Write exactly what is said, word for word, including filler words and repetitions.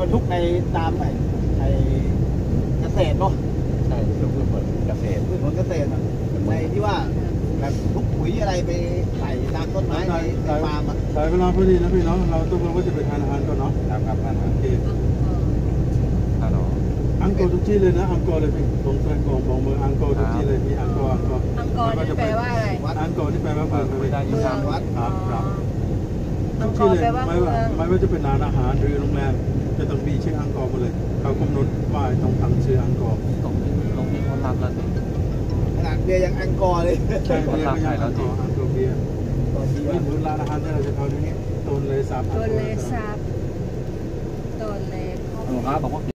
รรทุกในตามไอ้ไอ้เกษตรเนาะใช่พืชผลเกษตรพืชผลเกษตรอ่ะในที่ว่าแบบทุกปุ๋ยอะไรไปใส่ตามต้นไม้ในในฟาร์มอ่ะใช้เวลาพอดีนะพี่น้องเราต้องว่าจะไปทานอาหารก่อนเนาะครับครับท่านโอเคฮัลโหลอังกอร์ทุกที่เลยนะอังกอร์เลยพี่ตรงแสดงกองบอกเมืองอังกอร์ทุกที่เลยมีอังกอร์อังกอร์อังกอร์นี่แปลว่าอะไรอังกอร์ที่แปลว่าเมืองไม่ได้ยินครับวัดครับครับอัทุงกกที่เลยอร์แปลว่าไม่เมืว่าองไม่ว่าจะเป็นร้านอาหารหรือโรงแรมจะต้องมีชื่ออังกอร์หมดเลยเขากำหนดว่าต้องทำชื่ออังกอร์ตรงนี้ตรงนี้คนรับแล้วสิขนาดเบียร์ยังอังกอร์เลยใช่เบียร์ก็ยังอังกอร์อังกอร์เบียร์ไม่เหมือนร้านอาหารที่เราจะเข้าที่นี่ต้นเลยซับต้นเลยซับต้นเลยครับบอกว่า